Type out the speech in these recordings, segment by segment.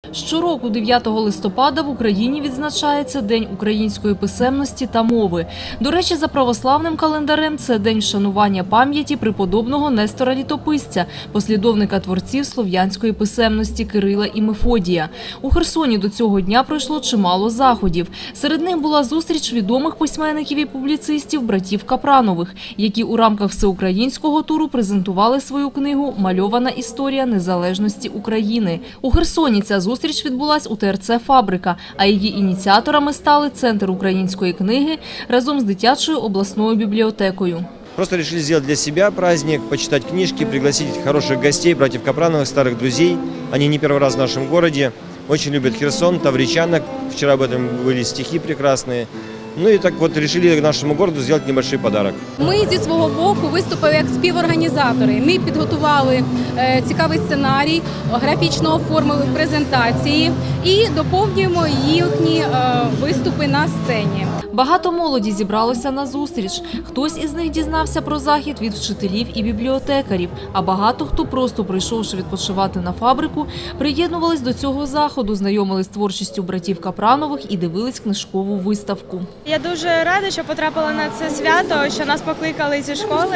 Щороку 9 листопада в Україні відзначається День української писемності та мови. До речі, за православним календарем це день вшанування пам'яті преподобного Нестора Літописця, послідовника творців слов'янської писемності Кирила і Мефодія. У Херсоні до цього дня пройшло чимало заходів. Серед них була зустріч відомих письменників і публіцистів братів Капранових, які у рамках всеукраїнського туру презентували свою книгу «Мальована історія незалежності України». У Херсоні ця зустріч відбулась у ТРЦ «Фабрика», а її ініціаторами стали Центр української книги разом з дитячою обласною бібліотекою. Просто решили сделать для себя праздник, почитать книжки, пригласить хороших гостей, братьев Капрановых, старых друзей. Они не первый раз в нашем городе, очень любят Херсон, тавричанок. Вчера об этом были стихи прекрасные. Ну і так от вирішили нашому місту зробити небольшой подарок. Ми зі свого боку виступили як співорганізатори. Ми підготували цікавий сценарій, графічно оформили презентації і доповнюємо їхні виступи на сцені. Багато молоді зібралося на зустріч. Хтось із них дізнався про захід від вчителів і бібліотекарів, а багато хто, просто прийшовши відпочивати на фабрику, приєднувались до цього заходу, знайомились з творчістю братів Капранових і дивились книжкову виставку. Я дуже рада, що потрапила на це свято, що нас покликали зі школи,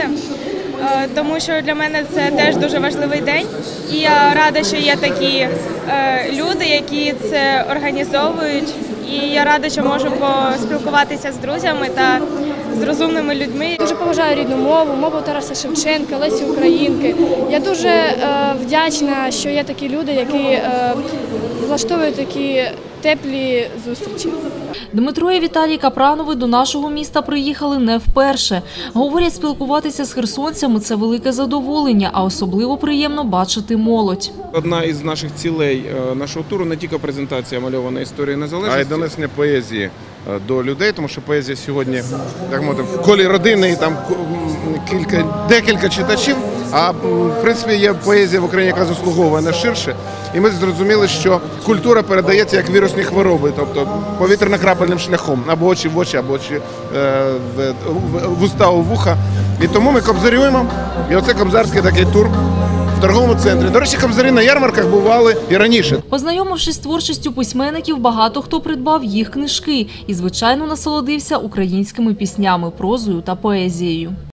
тому що для мене це теж дуже важливий день. І я рада, що є такі люди, які це організовують. І я рада, що можу поспілкуватися з друзями та з розумними людьми. Дуже поважаю рідну мову, мову Тараса Шевченка, Лесі Українки. Я дуже вдячна, що є такі люди, які влаштовують такі теплі зустрічі. Дмитро і Віталій Капранови до нашого міста приїхали не вперше. Говорять, спілкуватися з херсонцями – це велике задоволення, а особливо приємно бачити молодь. Одна із наших цілей нашого туру не тільки презентація мальованої історії незалежності, а й донесення поезії до людей, тому що поезія сьогодні, так мовити, в колі родини, там декілька читачів, а в принципі є поезія в Україні, яка заслуговує на ширше. І ми зрозуміли, що культура передається як вірусні хвороби, тобто повітряно-крапельним шляхом, або очі в очі, або очі в уста у вуха. І тому ми кобзарюємо, і оце кобзарський такий тур в торговому центрі. До речі, кобзарі на ярмарках бували і раніше. Познайомившись з творчістю письменників, багато хто придбав їх книжки і, звичайно, насолодився українськими піснями, прозою та поезією.